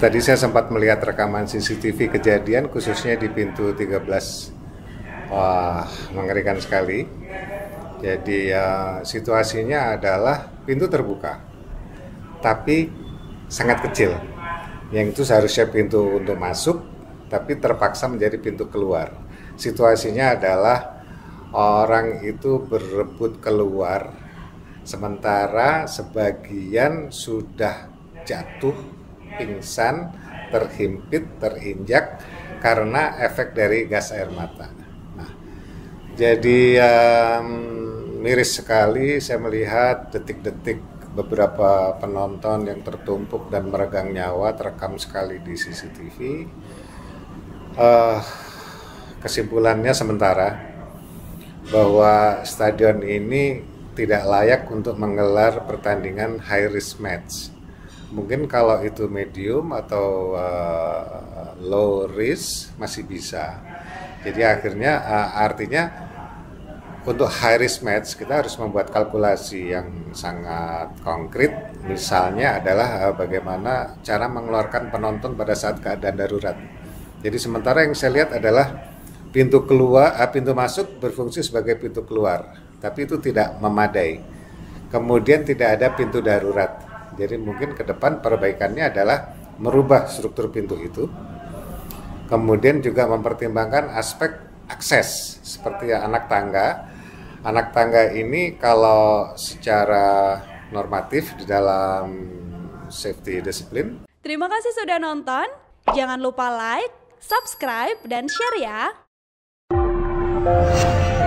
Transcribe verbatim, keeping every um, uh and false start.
tadi saya sempat melihat rekaman C C T V kejadian khususnya di pintu tiga belas. Wah, mengerikan sekali. Jadi uh, situasinya adalah pintu terbuka, tapi sangat kecil. Yang itu seharusnya pintu untuk masuk, tapi terpaksa menjadi pintu keluar. Situasinya adalah orang itu berebut keluar, sementara sebagian sudah jatuh, pingsan, terhimpit, terinjak karena efek dari gas air mata. Nah, jadi um, miris sekali saya melihat detik-detik beberapa penonton yang tertumpuk dan meregang nyawa terekam sekali di C C T V. Uh, kesimpulannya sementara bahwa stadion ini tidak layak untuk menggelar pertandingan high risk match. Mungkin kalau itu medium atau uh, low risk masih bisa. Jadi akhirnya uh, artinya untuk high risk match kita harus membuat kalkulasi yang sangat konkret. Misalnya adalah uh, bagaimana cara mengeluarkan penonton pada saat keadaan darurat. Jadi sementara yang saya lihat adalah pintu keluar, uh, pintu masuk berfungsi sebagai pintu keluar, tapi itu tidak memadai. Kemudian tidak ada pintu darurat. Jadi mungkin ke depan perbaikannya adalah merubah struktur pintu itu. Kemudian juga mempertimbangkan aspek akses seperti anak tangga. Anak tangga ini kalau secara normatif di dalam safety disiplin. Terima kasih sudah nonton. Jangan lupa like, subscribe, dan share ya.